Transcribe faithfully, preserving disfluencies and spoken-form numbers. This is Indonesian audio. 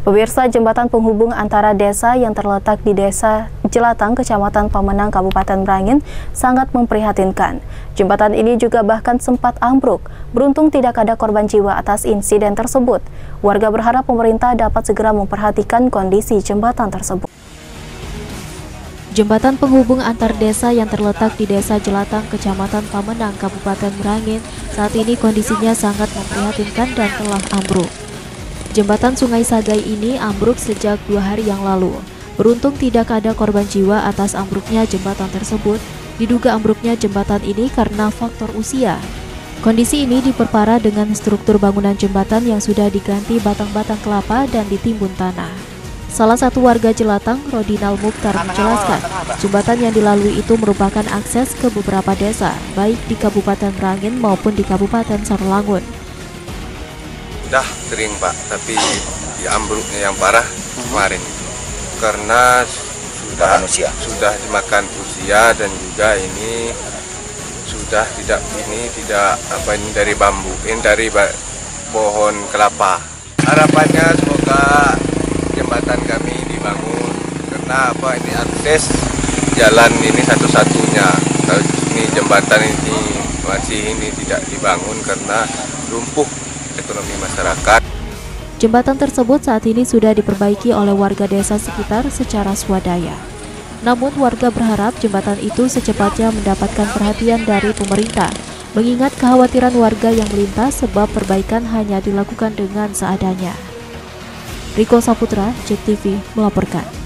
Pemirsa, jembatan penghubung antara desa yang terletak di Desa Jelatang, Kecamatan Pamenang, Kabupaten Merangin sangat memprihatinkan. Jembatan ini juga bahkan sempat ambruk. Beruntung tidak ada korban jiwa atas insiden tersebut. Warga berharap pemerintah dapat segera memperhatikan kondisi jembatan tersebut. Jembatan penghubung antar desa yang terletak di Desa Jelatang, Kecamatan Pamenang, Kabupaten Merangin, saat ini kondisinya sangat memprihatinkan dan telah ambruk. Jembatan Sungai Sagai ini ambruk sejak dua hari yang lalu. Beruntung tidak ada korban jiwa atas ambruknya jembatan tersebut. Diduga ambruknya jembatan ini karena faktor usia. Kondisi ini diperparah dengan struktur bangunan jembatan yang sudah diganti batang-batang kelapa dan ditimbun tanah. Salah satu warga Jelatang, Rodinal Mukhtar, menjelaskan jembatan yang dilalui itu merupakan akses ke beberapa desa, baik di Kabupaten Merangin maupun di Kabupaten Sarolangun. Sudah kering Pak, tapi ya ambruknya yang parah kemarin karena sudah usia. sudah dimakan usia dan juga ini sudah tidak ini tidak apa ini dari bambu, ini dari pohon kelapa. Harapannya semoga jembatan kami dibangun karena apa ini akses jalan ini satu-satunya. Ini jembatan ini masih ini tidak dibangun karena lumpuh ekonomi masyarakat. Jembatan tersebut saat ini sudah diperbaiki oleh warga desa sekitar secara swadaya. Namun warga berharap jembatan itu secepatnya mendapatkan perhatian dari pemerintah, mengingat kekhawatiran warga yang melintas sebab perbaikan hanya dilakukan dengan seadanya. Riko Saputra, J E K T V melaporkan.